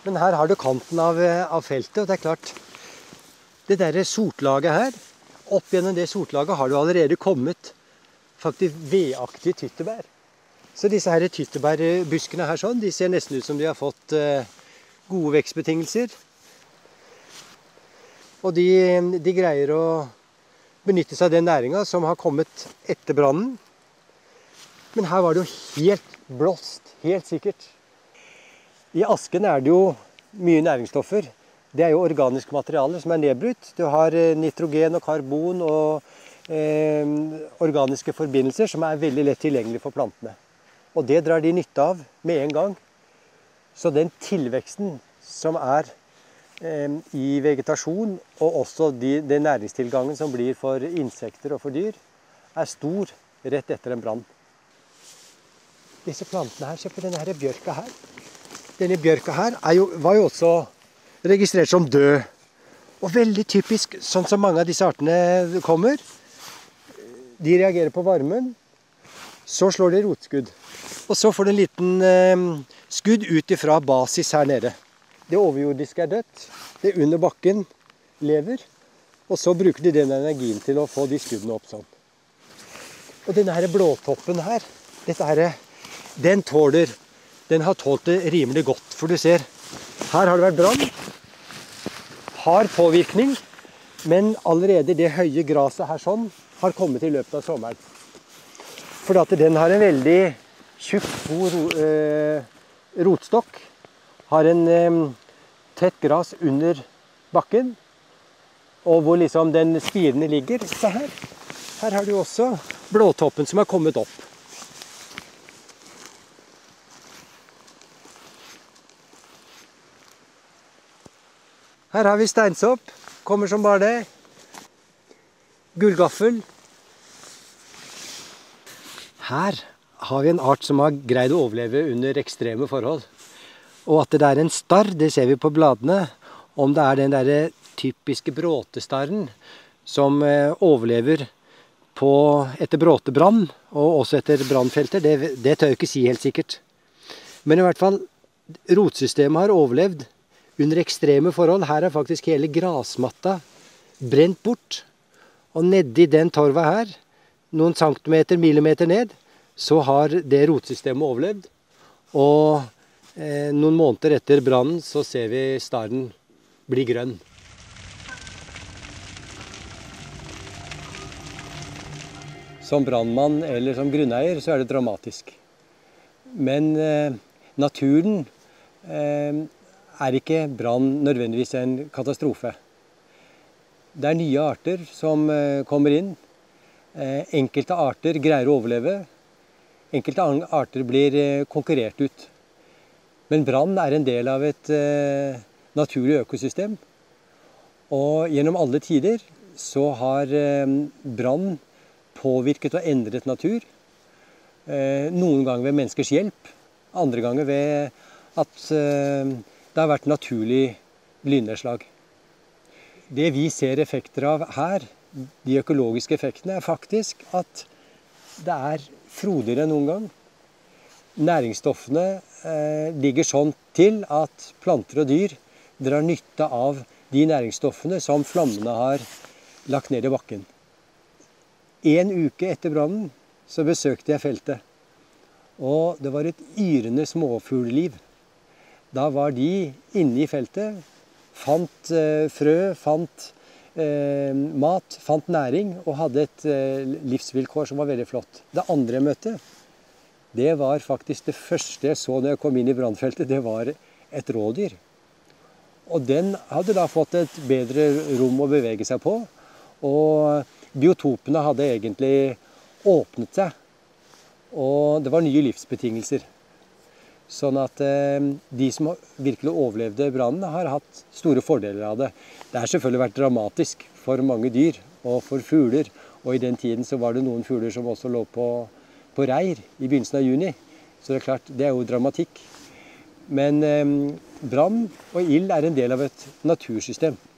Men her har du kanten av feltet, og det er klart, det der sortlaget her, opp gjennom det sortlaget har du allerede kommet faktisk vedaktige tyttebær. Så disse her tyttebærbuskene her sånn, de ser nesten ut som de har fått gode vekstbetingelser. Og de greier å benytte seg av den næringen som har kommet etter brannen. Men her var det jo helt blåst, helt sikkert. I asken er det jo mye næringsstoffer. Det er jo organisk materiale som er nedbrutt. Du har nitrogen og karbon og organiske forbindelser som er veldig lett tilgjengelig for plantene. Og det drar de nytte av med en gang. Så den tilveksten som er i vegetasjon, og også den næringstilgangen som blir for insekter og for dyr, er stor rett etter en brann. Disse plantene her, se på denne her bjørka her. Denne bjørka her var jo også registrert som død. Og veldig typisk, sånn som mange av disse artene kommer. De reagerer på varmen, så slår de rotskudd. Og så får du en liten skudd ut ifra basis her nede. Det overjordiske er dødt, det under bakken lever, og så bruker de den energien til å få de skuddene opp sånn. Og denne her blåtoppen her, den har tålt det rimelig godt. For du ser, her har det vært brann, har påvirkning, men allerede det høye graset her sånn, har kommet i løpet av sommeren. For at den har en veldig tjukk, god rotstokk, har en tett gras under bakken, og hvor liksom den spirene ligger. Se her. Her har du også blåtoppen som har kommet opp. Her har vi steinsopp, kommer som bare det. Gullgaffel. Her har vi en art som har greid å overleve under ekstreme forhold. Og at det er en starr, det ser vi på bladene. Om det er den der typiske bråtestarren som overlever etter bråtebrann, og også etter brannfelter, det tør jeg ikke si helt sikkert. Men i hvert fall, rotsystemet har overlevd under ekstreme forhold. Her er faktisk hele grasmatta brent bort. Og nedi den torva her, noen centimeter, millimeter ned, så har det rotsystemet overlevd. Og noen måneder etter brannen så ser vi starren bli grønn. Som brannmann eller som grunneier så er det dramatisk. Men naturen er ikke brann nødvendigvis en katastrofe. Det er nye arter som kommer inn. Enkelte arter greier å overleve. Enkelte arter blir konkurrert ut. Men brann er en del av et naturlig økosystem. Og gjennom alle tider så har brann påvirket og endret natur. Noen ganger ved menneskers hjelp. Andre ganger ved at det har vært naturlig lynnedslag. Det vi ser effekter av her, de økologiske effektene, er faktisk at det er frodigere enn noen gang. Næringsstoffene ligger sånn til at planter og dyr drar nytte av de næringsstoffene som flammene har lagt ned i bakken. En uke etter brannen så besøkte jeg feltet, og det var et yrende småfugleliv. Da var de inne i feltet, fant frø, fant mat, fant næring og hadde et livsvilkår som var veldig flott. Det andre jeg møtte, det var faktisk det første jeg så når jeg kom inn i brannfeltet, det var et rådyr. Og den hadde da fått et bedre rom å bevege seg på, og biotopene hadde egentlig åpnet seg, og det var nye livsbetingelser. Sånn at de som virkelig overlevde brannen har hatt store fordeler av det. Det har selvfølgelig vært dramatisk for mange dyr og for fugler. Og i den tiden så var det noen fugler som også lå på reir i begynnelsen av juni. Så det er klart, det er jo dramatikk. Men brann og ild er en del av et natursystem.